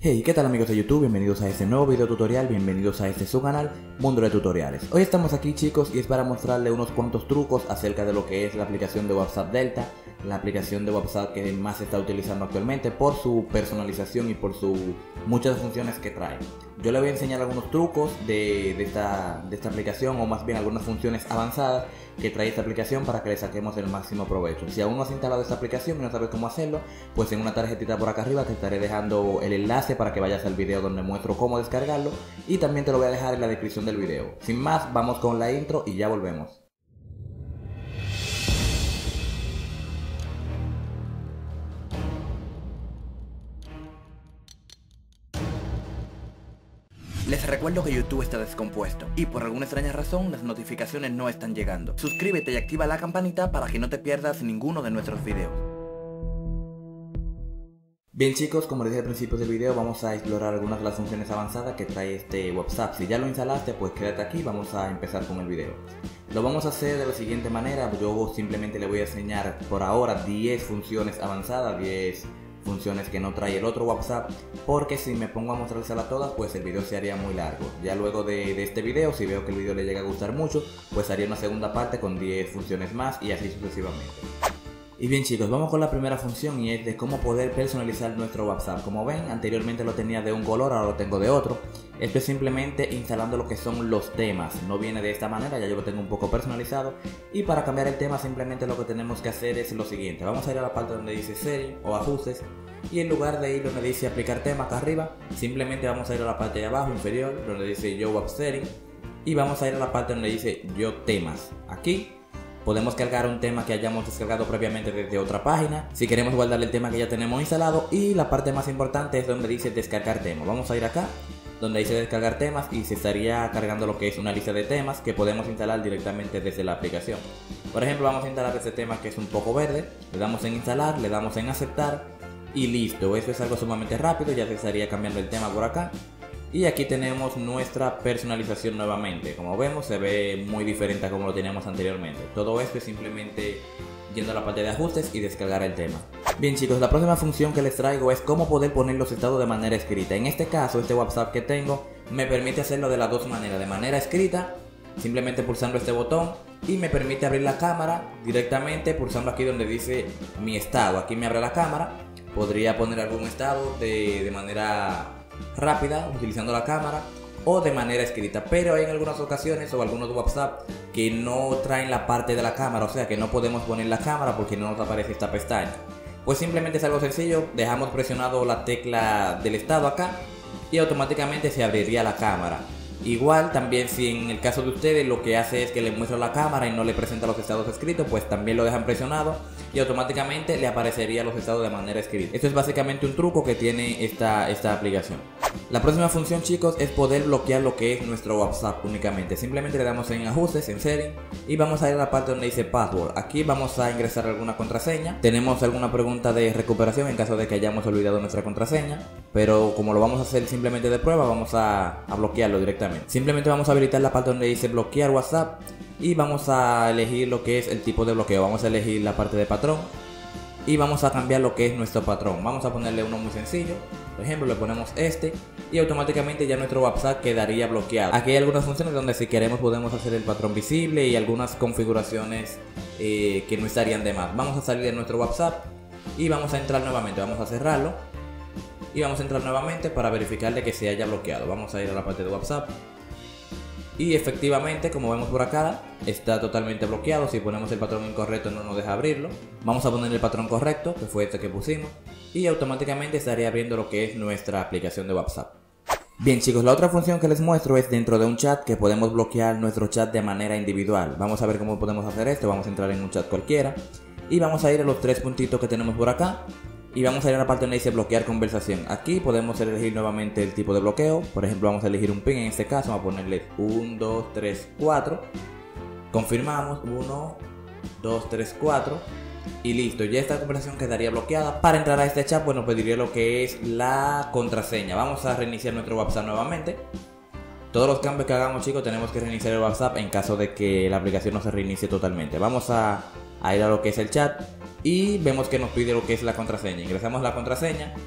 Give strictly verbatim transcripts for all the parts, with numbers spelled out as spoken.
Hey, ¿qué tal amigos de YouTube? Bienvenidos a este nuevo video tutorial, bienvenidos a este su canal, Mundo de Tutoriales. Hoy estamos aquí chicos y es para mostrarles unos cuantos trucos acerca de lo que es la aplicación de WhatsApp Delta, la aplicación de WhatsApp que más se está utilizando actualmente por su personalización y por sus muchas funciones que trae. Yo les voy a enseñar algunos trucos de, de, esta, de esta aplicación, o más bien algunas funciones avanzadas que trae esta aplicación para que le saquemos el máximo provecho. Si aún no has instalado esta aplicación y no sabes cómo hacerlo, pues en una tarjetita por acá arriba te estaré dejando el enlace para que vayas al video donde muestro cómo descargarlo, y también te lo voy a dejar en la descripción del video. Sin más, vamos con la intro y ya volvemos. Les recuerdo que YouTube está descompuesto y por alguna extraña razón las notificaciones no están llegando. Suscríbete y activa la campanita para que no te pierdas ninguno de nuestros videos. Bien chicos, como les dije al principio del video, vamos a explorar algunas de las funciones avanzadas que trae este WhatsApp. Si ya lo instalaste, pues quédate aquí, vamos a empezar con el video. Lo vamos a hacer de la siguiente manera. Yo simplemente le voy a enseñar por ahora diez funciones avanzadas, diez funciones que no trae el otro WhatsApp, porque si me pongo a mostrárselas todas, pues el video se haría muy largo. Ya luego de, de este video, si veo que el video le llega a gustar mucho, pues haría una segunda parte con diez funciones más y así sucesivamente. Y bien chicos, vamos con la primera función, y es de cómo poder personalizar nuestro WhatsApp. Como ven, anteriormente lo tenía de un color, ahora lo tengo de otro. Esto es simplemente instalando lo que son los temas. No viene de esta manera, ya yo lo tengo un poco personalizado. Y para cambiar el tema simplemente lo que tenemos que hacer es lo siguiente. Vamos a ir a la parte donde dice Settings o Ajustes, y en lugar de ir donde dice Aplicar tema acá arriba, simplemente vamos a ir a la parte de abajo inferior donde dice Yo Web Settings, y vamos a ir a la parte donde dice Yo Temas. Aquí podemos cargar un tema que hayamos descargado previamente desde otra página, si queremos guardar el tema que ya tenemos instalado, y la parte más importante es donde dice descargar temas. Vamos a ir acá donde dice descargar temas y se estaría cargando lo que es una lista de temas que podemos instalar directamente desde la aplicación. Por ejemplo, vamos a instalar este tema que es un poco verde, le damos en instalar, le damos en aceptar y listo. Eso es algo sumamente rápido, ya se estaría cambiando el tema por acá. Y aquí tenemos nuestra personalización nuevamente. Como vemos, se ve muy diferente a como lo teníamos anteriormente. Todo esto es simplemente yendo a la parte de ajustes y descargar el tema. Bien chicos, la próxima función que les traigo es cómo poder poner los estados de manera escrita. En este caso, este WhatsApp que tengo me permite hacerlo de las dos maneras. De manera escrita, simplemente pulsando este botón, y me permite abrir la cámara directamente pulsando aquí donde dice mi estado. Aquí me abre la cámara. Podría poner algún estado de, de manera rápida utilizando la cámara o de manera escrita, pero hay en algunas ocasiones o algunos WhatsApp que no traen la parte de la cámara, o sea que no podemos poner la cámara porque no nos aparece esta pestaña. Pues simplemente es algo sencillo, dejamos presionado la tecla del estado acá y automáticamente se abriría la cámara. Igual también si en el caso de ustedes lo que hace es que le muestra la cámara y no le presenta los estados escritos, pues también lo dejan presionado y automáticamente le aparecería los estados de manera escrita. Esto es básicamente un truco que tiene esta, esta aplicación. La próxima función chicos es poder bloquear lo que es nuestro WhatsApp únicamente. Simplemente le damos en ajustes, en settings, y vamos a ir a la parte donde dice password. Aquí vamos a ingresar alguna contraseña. Tenemos alguna pregunta de recuperación en caso de que hayamos olvidado nuestra contraseña, pero como lo vamos a hacer simplemente de prueba, vamos a, a bloquearlo directamente. Simplemente vamos a habilitar la parte donde dice bloquear WhatsApp y vamos a elegir lo que es el tipo de bloqueo. Vamos a elegir la parte de patrón y vamos a cambiar lo que es nuestro patrón. Vamos a ponerle uno muy sencillo, por ejemplo le ponemos este, y automáticamente ya nuestro WhatsApp quedaría bloqueado. Aquí hay algunas funciones donde si queremos podemos hacer el patrón visible y algunas configuraciones eh, que no estarían de más. Vamos a salir de nuestro WhatsApp y vamos a entrar nuevamente, vamos a cerrarlo y vamos a entrar nuevamente para verificar de que se haya bloqueado. Vamos a ir a la parte de WhatsApp y efectivamente, como vemos por acá, está totalmente bloqueado. Si ponemos el patrón incorrecto no nos deja abrirlo. Vamos a poner el patrón correcto, que fue este que pusimos, y automáticamente estaría abriendo lo que es nuestra aplicación de WhatsApp. Bien chicos, la otra función que les muestro es dentro de un chat que podemos bloquear nuestro chat de manera individual. Vamos a ver cómo podemos hacer esto. Vamos a entrar en un chat cualquiera y vamos a ir a los tres puntitos que tenemos por acá. Y vamos a ir a la parte donde dice bloquear conversación. Aquí podemos elegir nuevamente el tipo de bloqueo. Por ejemplo, vamos a elegir un pin en este caso. Vamos a ponerle uno, dos, tres, cuatro. Confirmamos uno, dos, tres, cuatro. Y listo, ya esta conversación quedaría bloqueada. Para entrar a este chat, bueno, pediría lo que es la contraseña. Vamos a reiniciar nuestro WhatsApp nuevamente. Todos los cambios que hagamos chicos tenemos que reiniciar el WhatsApp en caso de que la aplicación no se reinicie totalmente. Vamos a, a ir a lo que es el chat y vemos que nos pide lo que es la contraseña. Ingresamos la contraseña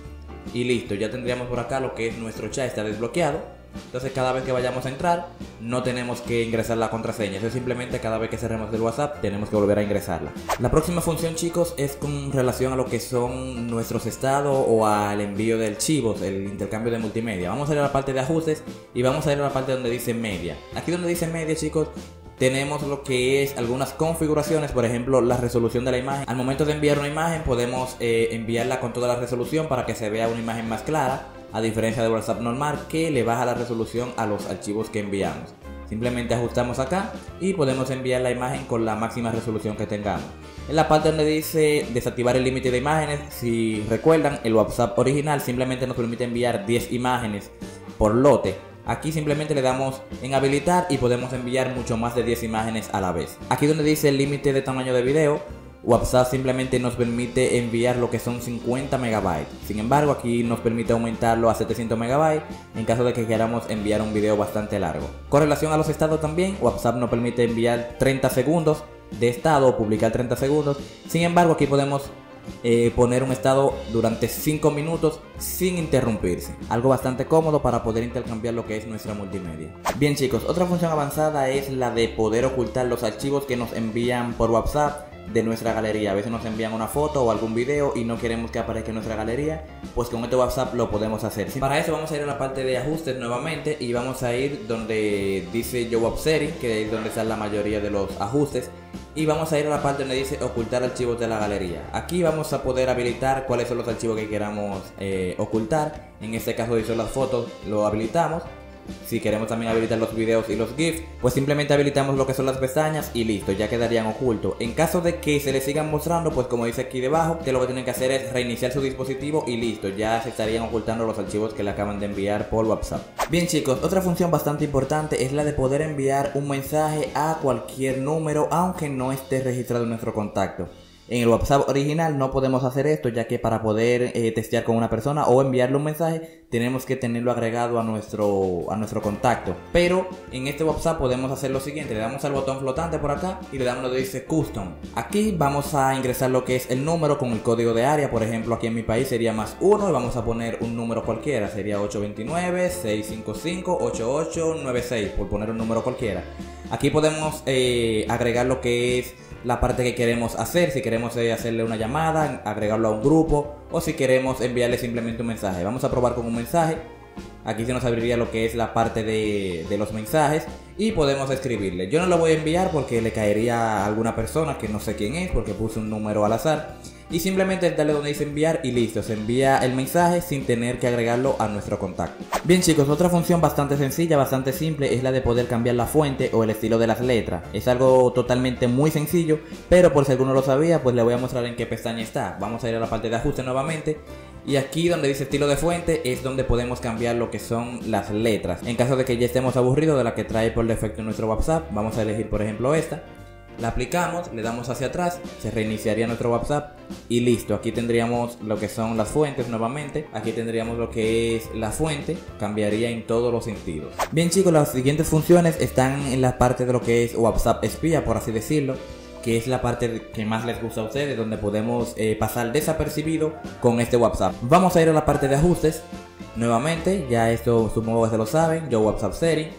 y listo, ya tendríamos por acá lo que es nuestro chat está desbloqueado. Entonces cada vez que vayamos a entrar no tenemos que ingresar la contraseña, eso es simplemente cada vez que cerremos el WhatsApp tenemos que volver a ingresarla. La próxima función, chicos, es con relación a lo que son nuestros estados o al envío de archivos, el intercambio de multimedia. Vamos a ir a la parte de ajustes y vamos a ir a la parte donde dice media. Aquí donde dice media, chicos, tenemos lo que es algunas configuraciones, por ejemplo la resolución de la imagen. Al momento de enviar una imagen podemos eh, enviarla con toda la resolución para que se vea una imagen más clara, a diferencia de WhatsApp normal que le baja la resolución a los archivos que enviamos. Simplemente ajustamos acá y podemos enviar la imagen con la máxima resolución que tengamos. En la parte donde dice desactivar el límite de imágenes, si recuerdan, el WhatsApp original simplemente nos permite enviar diez imágenes por lote. Aquí simplemente le damos en habilitar y podemos enviar mucho más de diez imágenes a la vez. Aquí donde dice el límite de tamaño de video, WhatsApp simplemente nos permite enviar lo que son cincuenta megabytes. Sin embargo, aquí nos permite aumentarlo a setecientos megabytes en caso de que queramos enviar un video bastante largo. Con relación a los estados también, WhatsApp nos permite enviar treinta segundos de estado o publicar treinta segundos. Sin embargo, aquí podemos eh, poner un estado durante cinco minutos sin interrumpirse. Algo bastante cómodo para poder intercambiar lo que es nuestra multimedia. Bien, chicos, otra función avanzada es la de poder ocultar los archivos que nos envían por WhatsApp de nuestra galería. A veces nos envían una foto o algún video y no queremos que aparezca en nuestra galería, pues con este WhatsApp lo podemos hacer. Para eso vamos a ir a la parte de ajustes nuevamente y vamos a ir donde dice Show Up Setting, que es donde están la mayoría de los ajustes, y vamos a ir a la parte donde dice ocultar archivos de la galería. Aquí vamos a poder habilitar cuáles son los archivos que queramos eh, ocultar. En este caso, si son las fotos, lo habilitamos. Si queremos también habilitar los videos y los GIFs, pues simplemente habilitamos lo que son las pestañas y listo, ya quedarían ocultos. En caso de que se les sigan mostrando, pues como dice aquí debajo, que lo que tienen que hacer es reiniciar su dispositivo y listo, ya se estarían ocultando los archivos que le acaban de enviar por WhatsApp. Bien, chicos, otra función bastante importante es la de poder enviar un mensaje a cualquier número aunque no esté registrado en nuestro contacto. En el WhatsApp original no podemos hacer esto, ya que para poder eh, testear con una persona o enviarle un mensaje tenemos que tenerlo agregado a nuestro, a nuestro contacto. Pero en este WhatsApp podemos hacer lo siguiente: le damos al botón flotante por acá y le damos lo que dice Custom. Aquí vamos a ingresar lo que es el número con el código de área. Por ejemplo, aquí en mi país sería más uno y vamos a poner un número cualquiera. Sería ocho dos nueve, seis cinco cinco, ocho ocho nueve seis, por poner un número cualquiera. Aquí podemos eh, agregar lo que es la parte que queremos hacer, si queremos eh, hacerle una llamada, agregarlo a un grupo o si queremos enviarle simplemente un mensaje. Vamos a probar con un mensaje. Aquí se nos abriría lo que es la parte de, de los mensajes y podemos escribirle. Yo no lo voy a enviar porque le caería a alguna persona que no sé quién es, porque puse un número al azar. Y simplemente darle donde dice enviar y listo, se envía el mensaje sin tener que agregarlo a nuestro contacto. Bien, chicos, otra función bastante sencilla, bastante simple, es la de poder cambiar la fuente o el estilo de las letras. Es algo totalmente muy sencillo, pero por si alguno lo sabía, pues le voy a mostrar en qué pestaña está. Vamos a ir a la parte de ajuste nuevamente. Y aquí donde dice estilo de fuente es donde podemos cambiar lo que son las letras. En caso de que ya estemos aburridos de la que trae por defecto nuestro WhatsApp, vamos a elegir por ejemplo esta. La aplicamos, le damos hacia atrás, se reiniciaría nuestro WhatsApp y listo. Aquí tendríamos lo que son las fuentes nuevamente. Aquí tendríamos lo que es la fuente, cambiaría en todos los sentidos. Bien, chicos, las siguientes funciones están en la parte de lo que es WhatsApp espía, por así decirlo, que es la parte que más les gusta a ustedes, donde podemos eh, pasar desapercibido con este WhatsApp. Vamos a ir a la parte de ajustes nuevamente, ya esto supongo que se lo saben, yo WhatsApp Setting.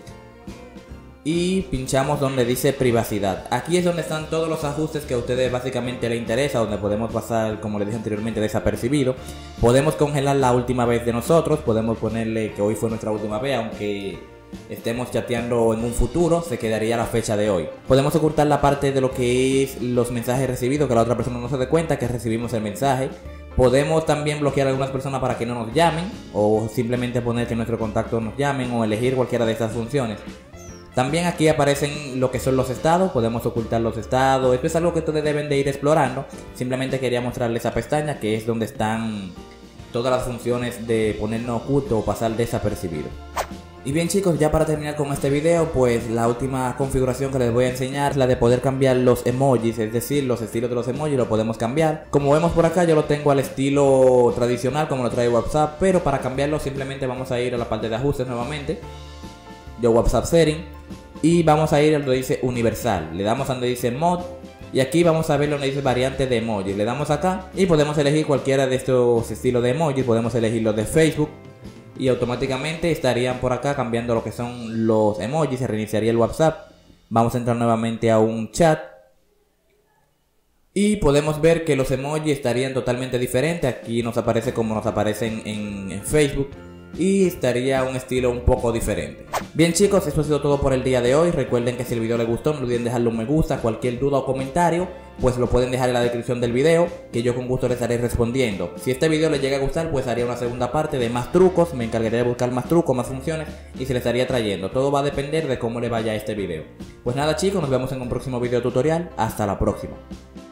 Y pinchamos donde dice privacidad. Aquí es donde están todos los ajustes que a ustedes básicamente les interesa, donde podemos pasar, como les dije anteriormente, desapercibido. Podemos congelar la última vez de nosotros, podemos ponerle que hoy fue nuestra última vez, aunque estemos chateando en un futuro, se quedaría la fecha de hoy. Podemos ocultar la parte de lo que es los mensajes recibidos, que la otra persona no se dé cuenta que recibimos el mensaje. Podemos también bloquear a algunas personas para que no nos llamen, o simplemente poner que nuestro contacto nos llamen, o elegir cualquiera de estas funciones. También aquí aparecen lo que son los estados, podemos ocultar los estados. Esto es algo que ustedes deben de ir explorando. Simplemente quería mostrarles esa pestaña que es donde están todas las funciones de ponernos oculto o pasar desapercibido. Y bien, chicos, ya para terminar con este video, pues la última configuración que les voy a enseñar es la de poder cambiar los emojis, es decir, los estilos de los emojis lo podemos cambiar. Como vemos por acá, yo lo tengo al estilo tradicional como lo trae WhatsApp, pero para cambiarlo simplemente vamos a ir a la parte de ajustes nuevamente, yo WhatsApp Setting, y vamos a ir a donde dice universal. Le damos a donde dice mod Y aquí vamos a ver donde dice variantes de emojis. Le damos acá y podemos elegir cualquiera de estos estilos de emojis. Podemos elegir los de Facebook y automáticamente estarían por acá cambiando lo que son los emojis. Se reiniciaría el WhatsApp. Vamos a entrar nuevamente a un chat. Y podemos ver que los emojis estarían totalmente diferentes. Aquí nos aparece como nos aparecen en, en Facebook. Y estaría un estilo un poco diferente. Bien chicos, esto ha sido todo por el día de hoy. Recuerden que si el video les gustó no olviden dejarle un me gusta. Cualquier duda o comentario pues lo pueden dejar en la descripción del video, que yo con gusto les estaré respondiendo. Si este video les llega a gustar, pues haría una segunda parte de más trucos. Me encargaría de buscar más trucos, más funciones y se les estaría trayendo. Todo va a depender de cómo le vaya a este video. Pues nada chicos, nos vemos en un próximo video tutorial. Hasta la próxima.